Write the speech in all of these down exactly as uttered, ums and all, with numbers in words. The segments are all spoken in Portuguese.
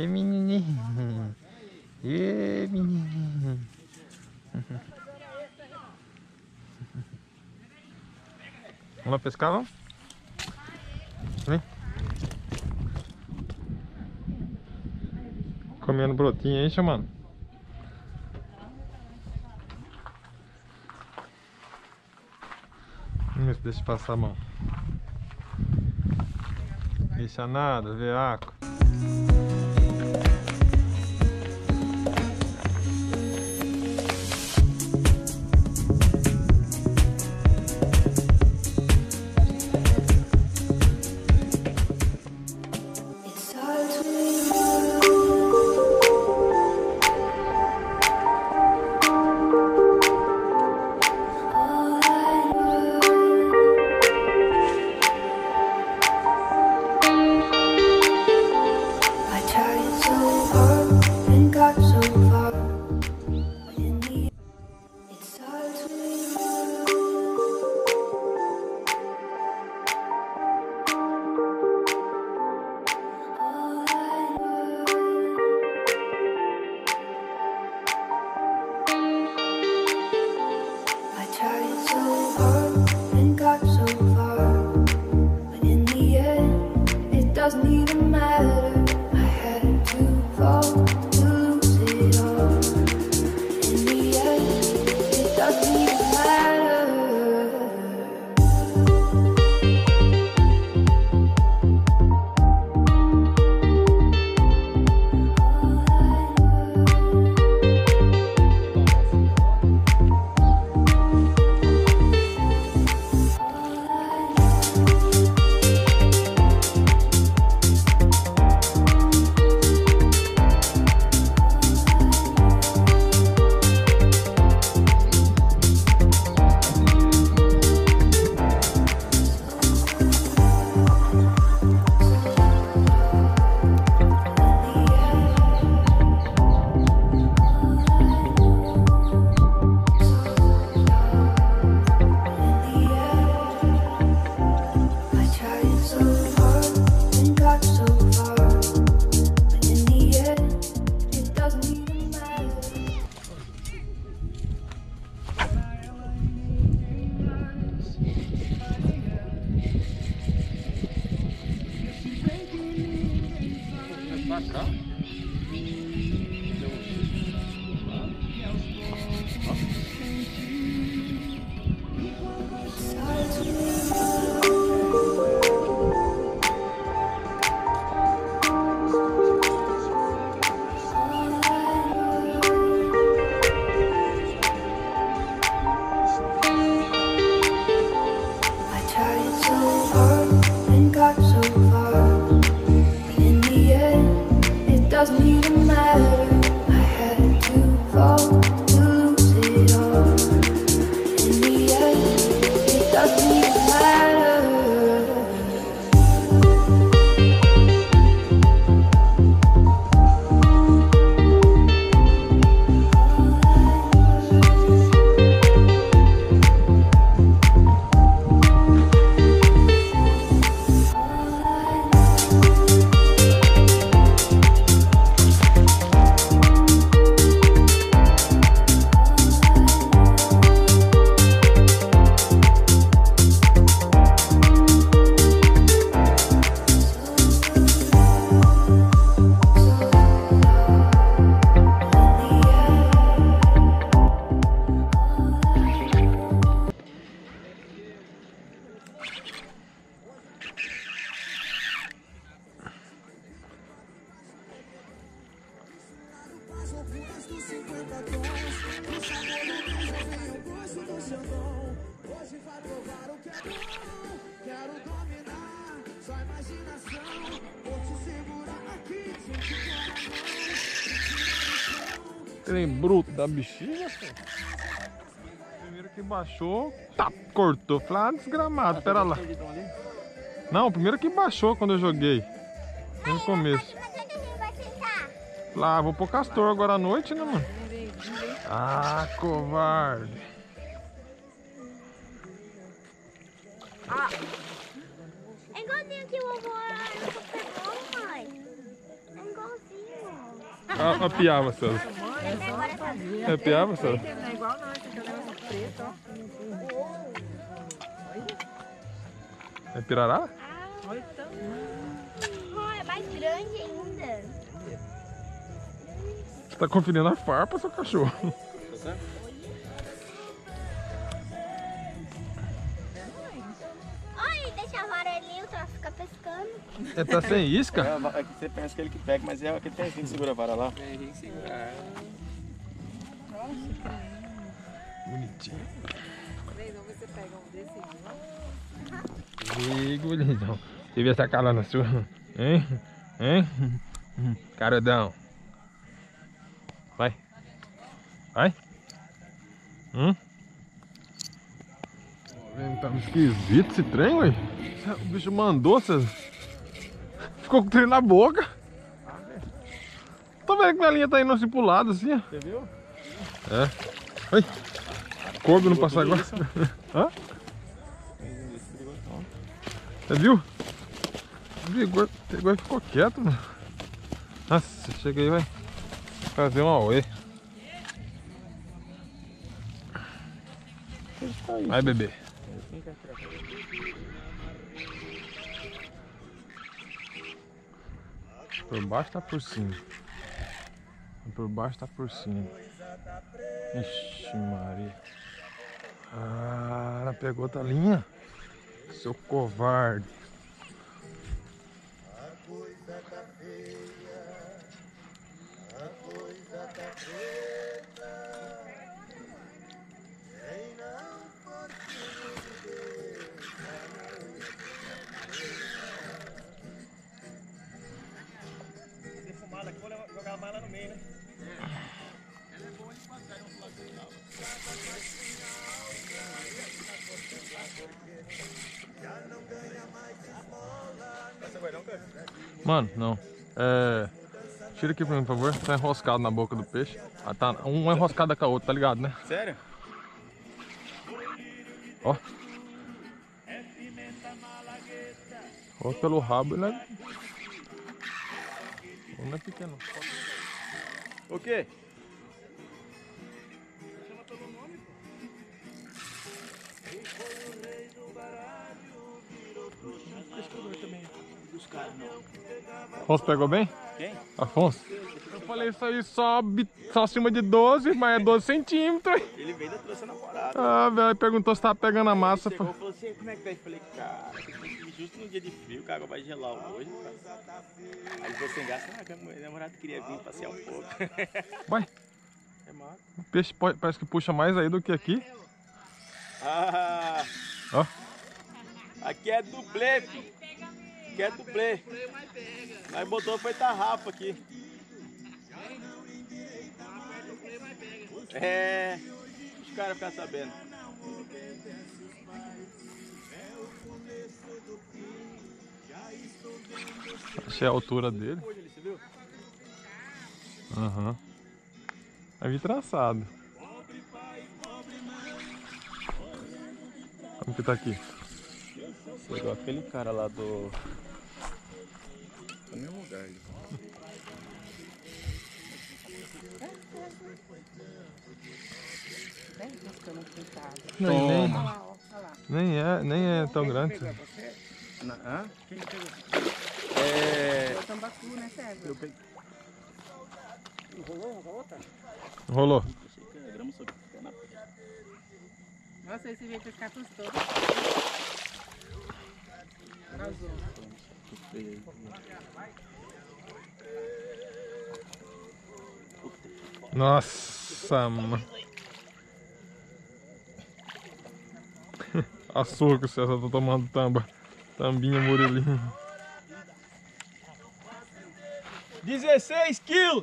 E menininho. E menininho. Vamos lá pescar, vamos? Vem. Comendo brotinho aí, chamando. Vamos ver se deixa passar a mão. Deixa nada, veaco. Trem bruto da bexiga, pô. Primeiro que baixou, tá, cortou. Falei, ah, desgramado, pera lá. Não, o primeiro que baixou quando eu joguei. No começo. Lá, vou pôr castor agora à noite, né, mano? Ah, covarde. Ah, é igualzinho que o vovô pegou, mãe. É igualzinho. A, a piava, César. É piava, César? Não é igual não, esse aqui é um negócio preto, ó. É pirará? Olha o tamanho. Oh, é mais grande ainda. Você tá conferindo a farpa, seu cachorro? Olha, deixa a vara ali, o troço fica pescando. Ele tá sem isca? É, é que você pensa que ele que pega, mas é aquele pezinho que segura a vara lá. É, tem que segurar. Bonitinho. Vem, vamos ver se você pega um desse aí, Ih, gurizão. Você viu essa cara na sua? Hein? Hein? Carodão. Vai. Vai. Hum? Tá esquisito esse trem, ué. O bicho mandou, você. Ficou com o trem na boca. Tô vendo que a linha tá indo assim pro lado, assim, ó. Você viu? É. Ai. Coube não passar agora. Hã? Você viu? Pegou, pegou e ficou quieto, mano. Nossa, chega aí, vai fazer um auê. Vai, bebê. Por baixo tá por cima. Por baixo tá por cima. Ixi, Maria. Ah, ela pegou outra linha. Seu covarde. A coisa tá feia, a coisa tá preta, quem não for Defumada aqui, vou jogar a mala no meio, né? Mano, não. É. Tira aqui pra mim, por favor. Tá enroscado na boca do peixe. Ah, tá. Um é enroscado com a outra, tá ligado, né? Sério? Ó. Ó, pelo rabo, ele é. Não é pequeno. O quê? Afonso pegou bem? Quem? Afonso? Eu falei isso aí só, só acima de doze, mas é doze centímetros. Ele veio da trouxa namorada. Ah, velho, perguntou se tava pegando a massa. Chegou e falou assim, como é que tá? Eu falei, cara, justo no dia de frio, o cara vai gelar hoje. Cara. Aí ele falou sem graça, ah, que a minha namorada queria vir passear um pouco. Vai. É massa. O peixe pode, parece que puxa mais aí do que aqui. Ah, Ó. aqui é dublê, filho. Aqui é dublê. Mas botou foi tarrafa aqui. É, os caras ficam sabendo. Achei a altura dele. Aham. Uhum. Vai vir traçado. Como que tá aqui? Chegou aquele cara lá do... no mesmo lugar ali. Nem, nem, Olha lá, ó, olha lá. nem, é, nem é tão grande. Na, hã? Quem pegou? É... É o tambacu, né, César? Eu peguei. Rolou uma outra? Rolou. Achei que a grama subiu na pedra. Nossa, esse veio pescar custou. Arrasou. Nossa, mano. Açúcar, César, tô tomando tamba. Tambinha, Murilinho. dezesseis quilos!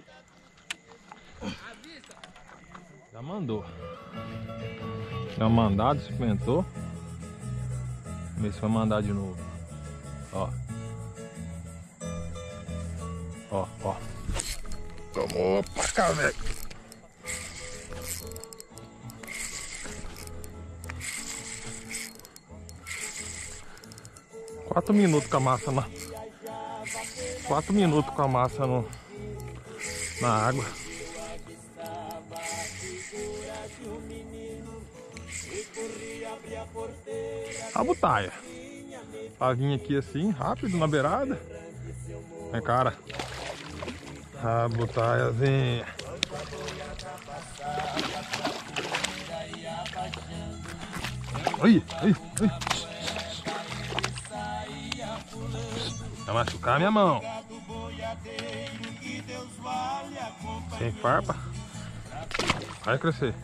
Já mandou. Já mandado, experimentou. Vamos ver se vai mandar de novo. Ó. Ó, ó. Tomou pra cá, velho. Quatro minutos com a massa na... Quatro minutos com a massa no, na água. A butaia. Pra vir aqui assim, rápido, na beirada. É, cara. A butaiazinha. Ai, ai, ai. Vai machucar minha mão. Sem farpa. Vai crescer.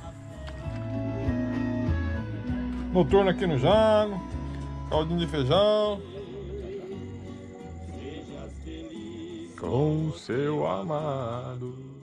Noturna aqui no Jango. Caldinho de feijão. Com seu amado.